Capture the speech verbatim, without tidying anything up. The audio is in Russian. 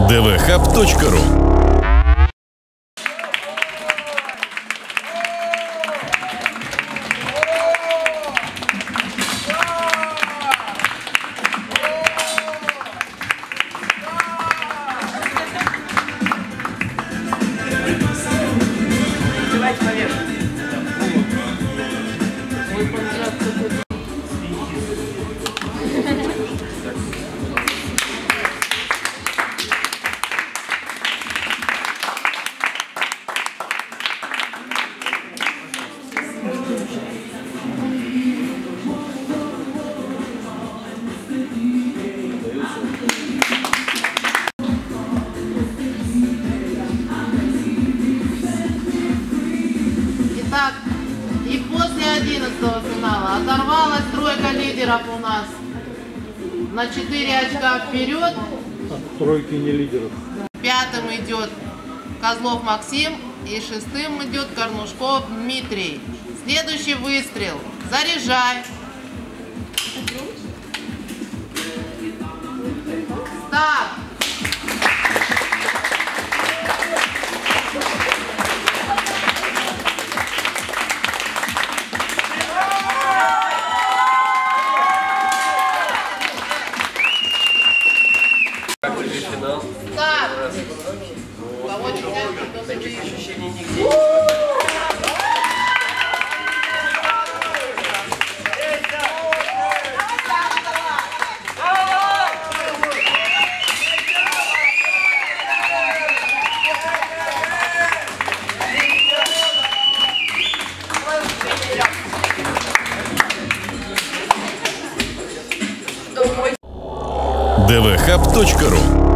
дэ вэ хаб точка ру. Итак, и после одиннадцатого финала оторвалась тройка лидеров у нас на четыре очка вперед. От тройки не лидеров. Пятым идет Козлов Максим и шестым идет Корнушков Дмитрий. Следующий выстрел. Заряжай. Старт. Старт. Кого не взять, кто Таких забьет. ощущений нигде. дэ вэ хаб точка ру.